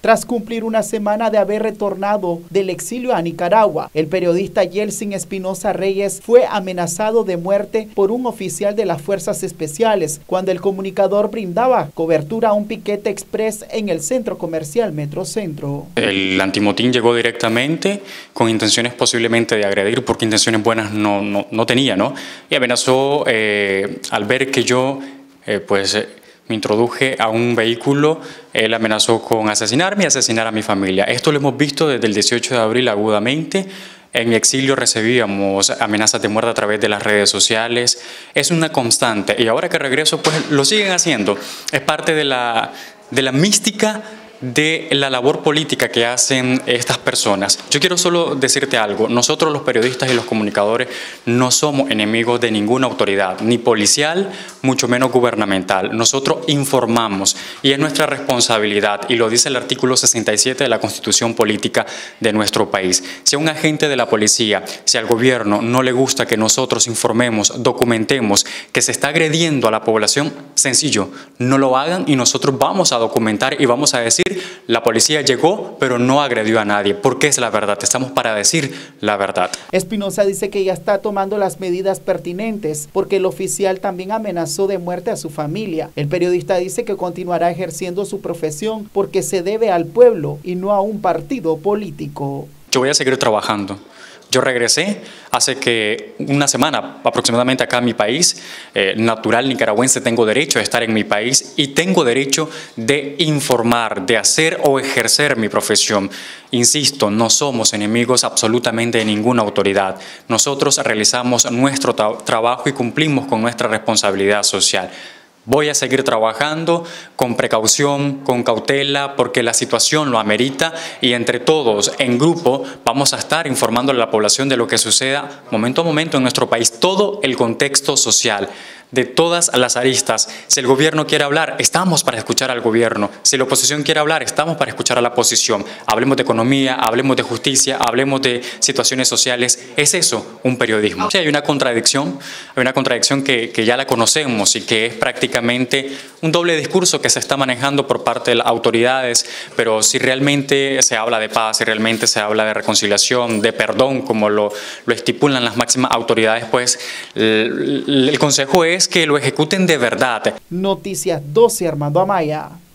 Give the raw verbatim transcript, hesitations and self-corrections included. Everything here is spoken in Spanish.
tras cumplir una semana de haber retornado del exilio a Nicaragua. El periodista Yeltsin Espinosa Reyes fue amenazado de muerte por un oficial de las Fuerzas Especiales cuando el comunicador brindaba cobertura a un piquete express en el centro comercial Metrocentro. El antimotín llegó directamente con intenciones posiblemente de agredir, porque intenciones buenas no, no, no tenía, ¿no? Y amenazó eh, al ver que yo eh, pues eh, me introduje a un vehículo, él amenazó con asesinarme y asesinar a mi familia. Esto lo hemos visto desde el dieciocho de abril agudamente. En mi exilio recibíamos amenazas de muerte a través de las redes sociales. Es una constante y ahora que regreso pues lo siguen haciendo. Es parte de la, de la mística de la labor política que hacen estas personas. Yo quiero solo decirte algo, nosotros los periodistas y los comunicadores no somos enemigos de ninguna autoridad, ni policial, mucho menos gubernamental. Nosotros informamos y es nuestra responsabilidad, y lo dice el artículo sesenta y siete de la Constitución Política de nuestro país. Si a un agente de la policía, si al gobierno no le gusta que nosotros informemos, documentemos que se está agrediendo a la población, sencillo, no lo hagan y nosotros vamos a documentar y vamos a decir: la policía llegó, pero no agredió a nadie, porque es la verdad. Estamos para decir la verdad. Espinosa dice que ya está tomando las medidas pertinentes porque el oficial también amenazó de muerte a su familia. El periodista dice que continuará ejerciendo su profesión porque se debe al pueblo y no a un partido político. Yo voy a seguir trabajando. Yo regresé hace que una semana aproximadamente acá en mi país, eh, natural nicaragüense, tengo derecho a estar en mi país y tengo derecho de informar, de hacer o ejercer mi profesión. Insisto, no somos enemigos absolutamente de ninguna autoridad. Nosotros realizamos nuestro tra- trabajo y cumplimos con nuestra responsabilidad social. Voy a seguir trabajando con precaución, con cautela, porque la situación lo amerita y entre todos, en grupo, vamos a estar informando a la población de lo que suceda momento a momento en nuestro país, todo el contexto social, de todas las aristas. Si el gobierno quiere hablar, estamos para escuchar al gobierno. Si la oposición quiere hablar, estamos para escuchar a la oposición. Hablemos de economía, hablemos de justicia, hablemos de situaciones sociales. ¿Es eso un periodismo? Sí, hay una contradicción, hay una contradicción que, que ya la conocemos y que es prácticamente un doble discurso que se está manejando por parte de las autoridades, pero si realmente se habla de paz, si realmente se habla de reconciliación, de perdón, como lo, lo estipulan las máximas autoridades, pues el, el consejo es que lo ejecuten de verdad. Noticias doce, Armando Amaya.